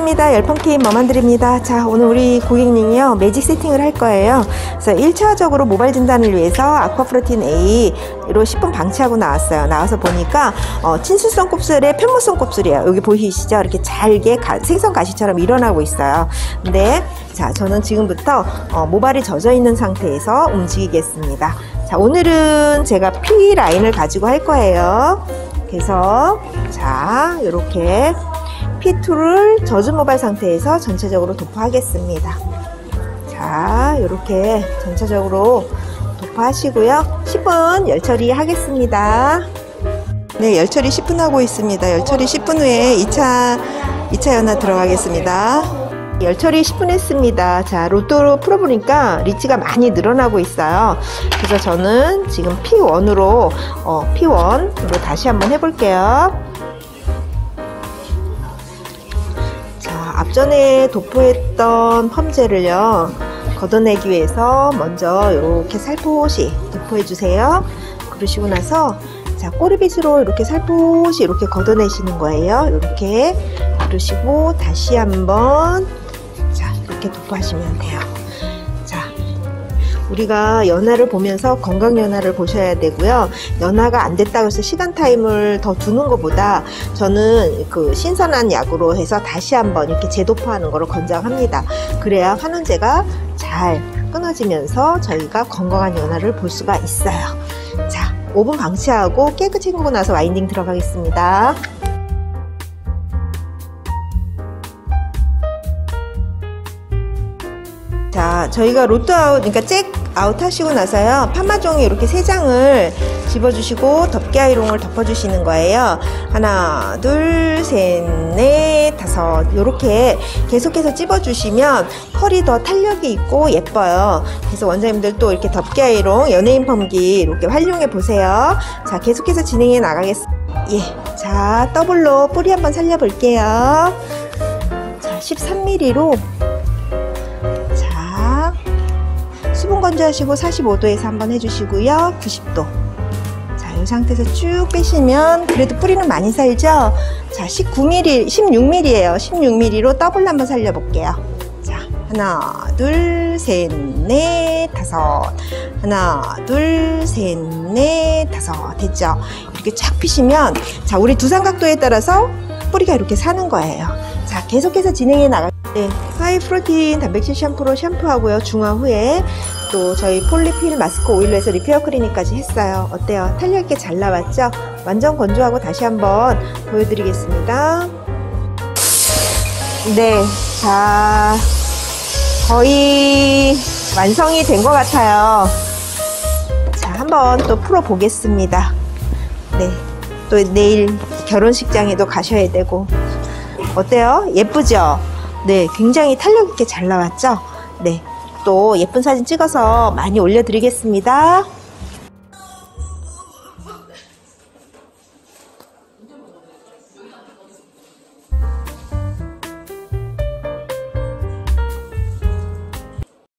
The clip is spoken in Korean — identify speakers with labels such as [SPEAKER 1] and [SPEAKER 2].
[SPEAKER 1] 반갑습니다. 열펑킴 머만드립니다. 자, 오늘 우리 고객님이요 매직 세팅을 할 거예요. 그래서 1차적으로 모발 진단을 위해서 아쿠아프로틴 A로 10분 방치하고 나왔어요. 나와서 보니까 친수성 곱슬에 편모성 곱슬이에요. 여기 보이시죠? 이렇게 잘게 생선 가시처럼 일어나고 있어요. 근데 자, 저는 지금부터 모발이 젖어 있는 상태에서 움직이겠습니다. 자, 오늘은 제가 P 라인을 가지고 할 거예요. 그래서 자, 이렇게 P2를 젖은 모발 상태에서 전체적으로 도포하겠습니다. 자, 이렇게 전체적으로 도포하시고요. 10분 열 처리하겠습니다. 네, 열 처리 10분 하고 있습니다. 열 처리 10분 후에 2차 연화 들어가겠습니다. 열 처리 10분 했습니다. 자, 로또로 풀어보니까 리치가 많이 늘어나고 있어요. 그래서 저는 지금 P1으로 다시 한번 해볼게요. 자, 앞전에 도포했던 펌젤을요 걷어내기 위해서 먼저 이렇게 살포시 도포해 주세요. 그러시고 나서 자, 꼬리빗으로 이렇게 살포시 이렇게 걷어내시는 거예요. 이렇게 그러시고 다시 한번 자, 이렇게 도포하시면 돼요. 자, 우리가 연화를 보면서 건강 연화를 보셔야 되고요. 연화가 안 됐다고 해서 시간 타임을 더 두는 것보다 저는 그 신선한 약으로 해서 다시 한번 이렇게 재도포하는 거를 권장합니다. 그래야 환원제가 잘 끊어지면서 저희가 건강한 연화를 볼 수가 있어요. 자, 5분 방치하고 깨끗이 헹구고 나서 와인딩 들어가겠습니다. 자, 저희가 로또 아웃, 그러니까 잭 아웃 하시고 나서요 파마종이 이렇게 3장을 집어주시고 덮개 아이롱을 덮어주시는 거예요. 하나, 둘, 셋, 넷, 다섯 이렇게 계속해서 찝어주시면 컬이 더 탄력이 있고 예뻐요. 그래서 원장님들 또 이렇게 덮개 아이롱, 연예인 펌기 이렇게 활용해 보세요. 자, 계속해서 진행해 나가겠습니다. 예, 자, 더블로 뿌리 한번 살려볼게요. 자, 13mm로 수분 건조하시고 45도에서 한번 해주시고요. 90도. 자, 이 상태에서 쭉 빼시면 그래도 뿌리는 많이 살죠? 자, 16mm예요. 16mm로 더블 한번 살려볼게요. 자, 하나, 둘, 셋, 넷, 다섯. 하나, 둘, 셋, 넷, 다섯. 됐죠? 이렇게 쫙 피시면 자, 우리 두상 각도에 따라서 뿌리가 이렇게 사는 거예요. 자, 계속해서 진행해 나갈 때 하이 프로틴 단백질 샴푸로 샴푸하고요. 중화 후에 또 저희 폴리필 마스크 오일로 해서 리페어 클리닉까지 했어요. 어때요? 탄력 있게 잘 나왔죠? 완전 건조하고 다시 한번 보여드리겠습니다. 네, 자, 거의 완성이 된 것 같아요. 자, 한번 또 풀어 보겠습니다. 네, 또 내일 결혼식장에도 가셔야 되고 어때요? 예쁘죠? 네, 굉장히 탄력 있게 잘 나왔죠? 네, 또 예쁜 사진 찍어서 많이 올려드리겠습니다.